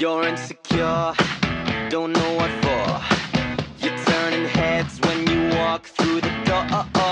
You're insecure, don't know what for. You're turning heads when you walk through the door.